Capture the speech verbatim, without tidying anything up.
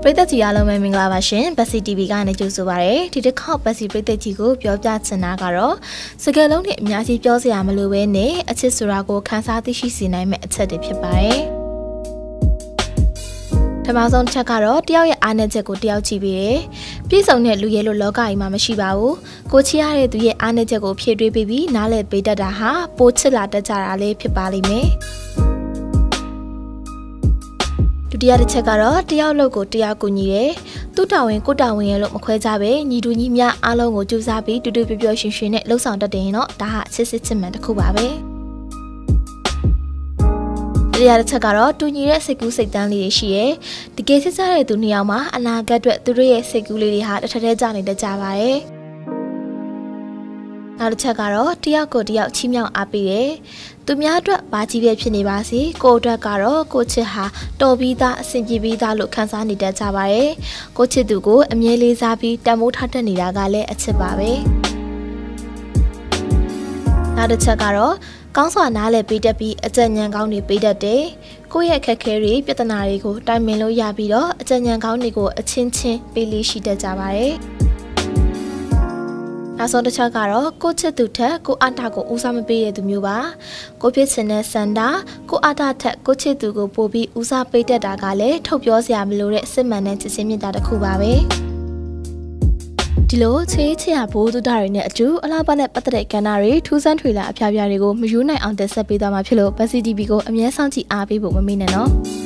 ပရိသတ်ကြီးအားလုံးပဲမင်္ဂလာပါရှင်။ Basi တီ ဗီ ကနေကြိုဆိုပါရစေ။ဒီတစ်ခေါက် Basi ပရိသတ်ကြီးကိုပြောပြချင်တာကတော့စကားလုံးတွေအများကြီးပြောစရာမလိုဘဲနဲ့အချစ်ဆိုတာကိုခန်းစားသိရှိစေနိုင်မယ့်အချက်တွေဖြစ်ပါတယ်။ပထမဆုံးတစ်ချက်ကတော့တယောက်ရဲ့အားနည်းချက်ကိုတယောက်ကြည့်ပြီးတယ်။ပြည့်စုံတဲ့လူရဲ့လို့လောကကြီးမှာမရှိပါဘူး။ကိုချစ်ရတဲ့သူရဲ့အားနည်းချက်ကိုဖြည့်တွေးပြီးပြီးနားလည်ပေးတတ်တာဟာပိုချစ်လာတတ်ကြတာလေးဖြစ်ပါလိမ့်မယ်။ဒုတိယတစ်ချက်ကတော့တယောက်လို့ကိုတယောက်ကူညီတယ်။သူ့တာဝန်ကိုတာဝန်ရဲ့လို့မခွဲကြပဲညီတူညီမျှအားလုံးကိုကြိုးစားပြီးတူတူပျော်ပျော်ရွှင်ရွှင်နဲ့လှုပ်ဆောင်တတ်တယ်ရင်တော့ဒါဟာချစ်စစ်ချစ်မှန်တစ်ခုပါပဲ။တရားတစ်ချက်ကတော့တူညီတဲ့စိတ်ကူးစိတ်တမ်းလေးတွေရှိရဲတကယ်ချစ်ကြတဲ့သူနှစ်ယောက်မှာအနာဂတ်အတွက်သူတို့ရဲ့စိတ်ကူးလေးတွေဟာတစ်ထက်တည်းကြနေတတ်ကြပါရဲ့။နောက်တစ်ချက်ကတော့တယောက်ကိုတယောက်ချီးမြှောက်အားပေးတယ်။သူများအတွက်ဘာကြီးပဲဖြစ်နေပါစေကိုအတွက်ကတော့ကိုချစ်ဟာတော်ပြီးသားအဆင်ပြေပြီးသားလို့ခံစားနေတတ်ကြပါရဲ့။ကိုချစ်သူကိုအမြဲလေးစားပြီးတန်ဖိုးထားတတ်နေတာကလည်းအချစ်ပါပဲ။နောက်တစ်ချက်ကတော့ကောင်းစွာနားလည်ပေးတတ်ပြီးအကြံဉာဏ်ကောင်းတွေပေးတတ်တယ်။ကိုယ့်ရဲ့အခက်အခဲတွေပြဿနာတွေကိုတိုင်ပင်လို့ရပြီးတော့အကြံဉာဏ်ကောင်းတွေကိုအချင်းချင်းပေးလေးရှိတတ်ကြပါရဲ့။နောက်ဆုံးတစ်ချက်ကတော့ကိုချစ်သူထက်ကိုအတာကိုဦးစားမပေးတဲ့သူမျိုးပါ။ကိုဖြစ်စင်တဲ့စန္ဒာကိုအတာထက်ကိုချစ်သူကိုပို့ပြီးဦးစားပေးတတ်တာကလည်းထုတ်ပြောစရာမလိုတဲ့စစ်မှန်တဲ့ချစ်ချင်းမြတ်တာတစ်ခုပါပဲ။ဒီလိုချေးချရာဘိုးသူတာတွေနဲ့အတူအလားပါနဲ့ပတ်သက်တဲ့ကဏ္ဍတွေထူးဆန်းထွေလာအဖျားဖျားတွေကိုမယူနိုင်အောင်တက်ဆက်ပေးသွားမှာဖြစ်လို့ Basi တီ ဗီ ကိုအမြဲစောင့်ကြည့်အားပေးဖို့မမေ့နဲ့နော်။